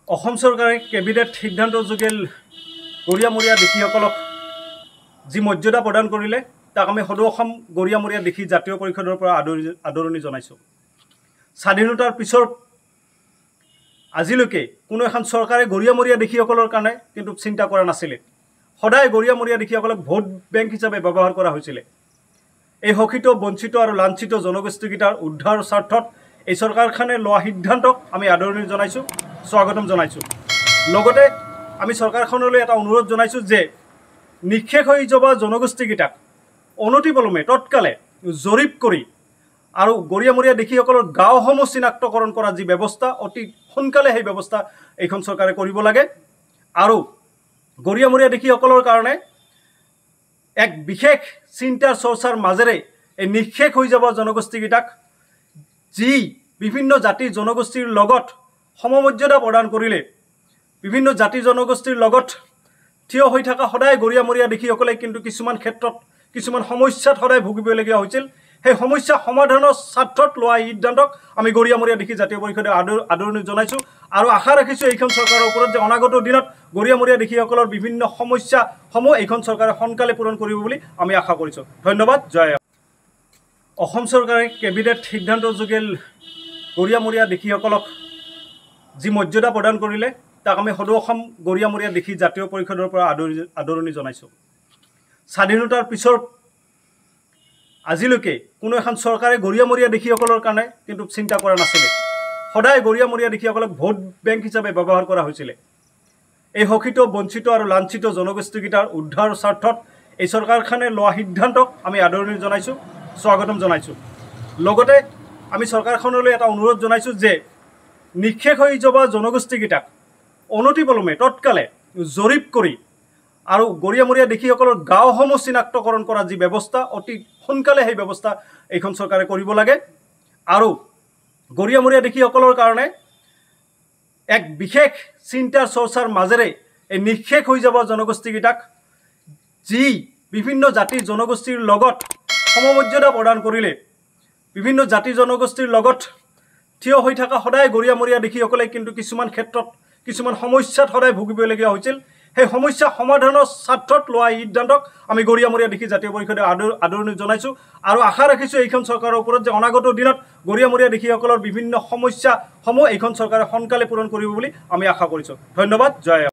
অসম চৰকাৰে কেবিনেট সিদ্ধান্তৰ যোগে গৰিয়ামৰীয়া দোষীসকলক যি মৰ্যাদা প্ৰদান কৰিলে তাক আমি সদৌ অসম গৰিয়ামৰীয়া দোষী জাতীয় পৰিষদৰ পৰা আদৰণি জনাইছোঁ। স্বাধীনতাৰ পিছৰ আজিলৈকে কোনো এখন চৰকাৰে গৰিয়ামৰীয়া দোষীসকলৰ কাৰণে কিন্তু চিন্তা কৰা নাছিলে। সদায় গৰিয়ামৰীয়া দোষীসকলক ভোট বেংক হিচাপে ব্যৱহাৰ কৰা হৈছিলে। এই শোষিত বঞ্চিত আৰু লাঞ্ছিত জনগোষ্ঠীকেইটাৰ উদ্ধাৰৰ স্বাৰ্থত এই চৰকাৰখনে লোৱা সিদ্ধান্তক আমি আদৰণি জনাইছোঁ, স্বাগতম জনাইছোঁ। লগতে আমি চৰকাৰখনলৈ এটা অনুৰোধ জনাইছোঁ যে নিক্ষেপ হৈ যোৱা জনগোষ্ঠীকেইটাক অনতিপলমে তৎকালে জৰীপ কৰি আৰু গৰিয়ামৰীয়া দোষীসকলৰ গাঁওসমূহ চিনাক্তকৰণ কৰা যি ব্যৱস্থা অতি সোনকালে সেই ব্যৱস্থা এইখন চৰকাৰে কৰিব লাগে। আৰু গৰিয়ামৰীয়া দোষীসকলৰ কাৰণে এক বিশেষ চিন্তাৰ চৰ্চাৰ মাজেৰে এই নিক্ষেপ হৈ যাব জনগোষ্ঠীকেইটাক যি বিভিন্ন জাতি জনগোষ্ঠীৰ লগত সমমৰ্যাদা প্ৰদান কৰিলে, বিভিন্ন জাতি জনগোষ্ঠীৰ লগত থিয় হৈ থকা সদায় গৰিয়ামৰীয়া দোষীসকলে কিন্তু কিছুমান ক্ষেত্ৰত কিছুমান সমস্যাত সদায় ভুগিবলগীয়া হৈছিল। সেই সমস্যা সমাধানৰ স্বাৰ্থত লোৱা এই সিদ্ধান্তক আমি গৰিয়ামৰীয়া দোষী জাতীয় পৰিষদে আদৰণি জনাইছোঁ আৰু আশা ৰাখিছোঁ এইখন চৰকাৰৰ ওপৰত যে অনাগত দিনত গৰিয়ামৰীয়া দোষীসকলৰ বিভিন্ন সমস্যাসমূহ এইখন চৰকাৰে সোনকালে পূৰণ কৰিব বুলি আমি আশা কৰিছোঁ। ধন্যবাদ। জয়। অসম চৰকাৰে কেবিনেট সিদ্ধান্তৰ যোগে গৰিয়ামৰীয়া দোষীসকলক যি মৰ্যাদা প্ৰদান কৰিলে তাক আমি সদৌ অসম গৰিয়ামৰীয়া দোষী জাতীয় পৰিষদৰ পৰা আদৰণি জনাইছোঁ। স্বাধীনতাৰ পিছৰ আজিলৈকে কোনো এখন চৰকাৰে গৰিয়ামৰীয়া দোষীসকলৰ কাৰণে কিন্তু চিন্তা কৰা নাছিলে। সদায় গৰিয়ামৰীয়া দোষীসকলক ভোট বেংক হিচাপে ব্যৱহাৰ কৰা হৈছিলে। এই শোষিত বঞ্চিত আৰু লাঞ্ছিত জনগোষ্ঠীকেইটাৰ উদ্ধাৰৰ স্বাৰ্থত এই চৰকাৰখনে লোৱা সিদ্ধান্তক আমি আদৰণি জনাইছোঁ, স্বাগতম জনাইছোঁ। লগতে আমি চৰকাৰখনলৈ এটা অনুৰোধ জনাইছোঁ যে নিক্ষেপ হৈ যোৱা জনগোষ্ঠীকেইটাক অনতিপলমে তৎকালে জৰীপ কৰি আৰু গৰিয়ামৰীয়া দোষীসকলৰ গাঁওসমূহ চিনাক্তকৰণ কৰা যি ব্যৱস্থা অতি সোনকালে সেই ব্যৱস্থা এইখন চৰকাৰে কৰিব লাগে। আৰু গৰিয়ামৰীয়া দোষীসকলৰ কাৰণে এক বিশেষ চিন্তাৰ চৰ্চাৰ মাজেৰে এই নিক্ষেপ হৈ যাব জনগোষ্ঠীকেইটাক যি বিভিন্ন জাতি জনগোষ্ঠীৰ লগত সমমৰ্যাদা প্ৰদান কৰিলে, বিভিন্ন জাতি জনগোষ্ঠীৰ লগত থিয় হৈ থকা সদায় গৰিয়ামৰীয়া দোষীসকলে কিন্তু কিছুমান ক্ষেত্ৰত কিছুমান সমস্যাত সদায় ভুগিবলগীয়া হৈছিল। সেই সমস্যা সমাধানৰ স্বাৰ্থত লোৱা এই সিদ্ধান্তক আমি গৰিয়ামৰীয়া দোষী জাতীয় পৰিষদে আদৰণি জনাইছোঁ আৰু আশা ৰাখিছোঁ এইখন চৰকাৰৰ ওপৰত যে অনাগত দিনত গৰিয়ামৰীয়া দোষীসকলৰ বিভিন্ন সমস্যাসমূহ এইখন চৰকাৰে সোনকালে পূৰণ কৰিব বুলি আমি আশা কৰিছোঁ। ধন্যবাদ। জয়।